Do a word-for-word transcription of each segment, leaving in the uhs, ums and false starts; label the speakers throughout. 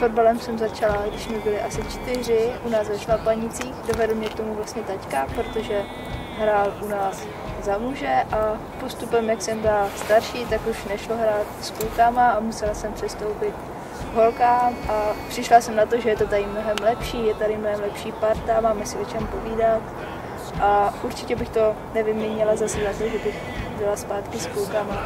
Speaker 1: fotbalem jsem začala, když mi byly asi čtyři, u nás ve Šlapanicích. Dovedl mě k tomu vlastně taťka, protože hrál u nás za muže a postupem, jak jsem byla starší, tak už nešlo hrát s klukama a musela jsem přestoupit k holkám a přišla jsem na to, že je to tady mnohem lepší, je tady mnohem lepší parta, máme si o čem povídat a určitě bych to nevyměnila zase za to, že bych byla zpátky s klukama.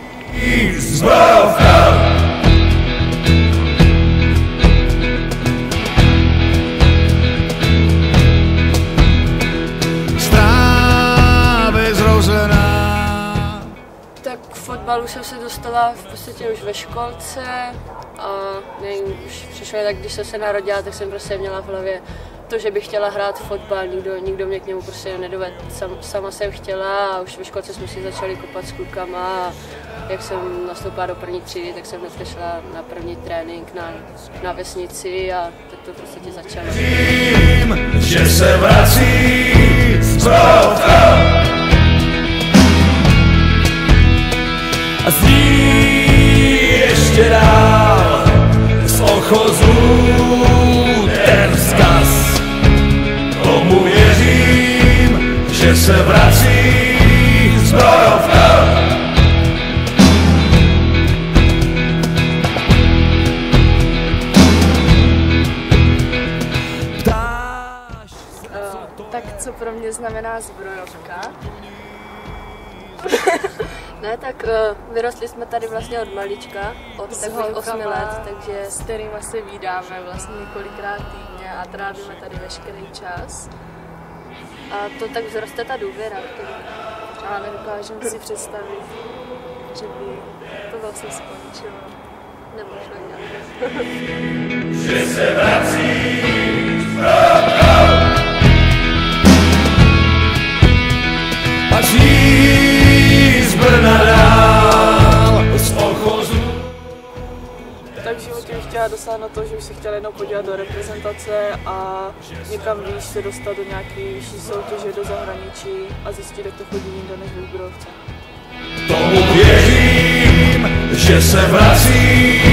Speaker 2: Tak k fotbalu jsem se dostala v podstatě už ve školce a nevím, už přišlo tak, když jsem se narodila, tak jsem prostě měla v hlavě to, že bych chtěla hrát fotbal, nikdo, nikdo mě k němu prostě nedovedl. Sam, sama jsem chtěla a už ve školce jsme si začali kopat s klukama a jak jsem nastoupila do první třídy, tak jsem hned šla na první trénink na, na vesnici a tak to v podstatě začalo.
Speaker 3: Vím, že se vrací a zní ještě dál z ochozu ten vzkaz. Tomu věřím, že se vrací zbrojovka.
Speaker 2: Uh, tak co pro mě znamená zbrojovka? Ne, tak uh, vyrostli jsme tady vlastně od malička, od takových osmi let, takže
Speaker 4: s kterými se vídáme vlastně několikrát týdně a trávíme tady veškerý čas.
Speaker 2: A to tak vzroste ta důvěra.
Speaker 4: A nedokážeme si představit, že by to vlastně skončilo.
Speaker 2: Nebo šlo nějak.
Speaker 3: Že se vrací a žijí z Brna dál z ochozu.
Speaker 4: Tak v životě bych chtěla dosáhnout to, že bych se chtěla jednou podívat do reprezentace a někam výš se dostat do nějaké vyšší soutěže do zahraničí a zjistit, jak to chodí jinde než ve Zbrojovce.
Speaker 3: Tomu věřím, že se vrací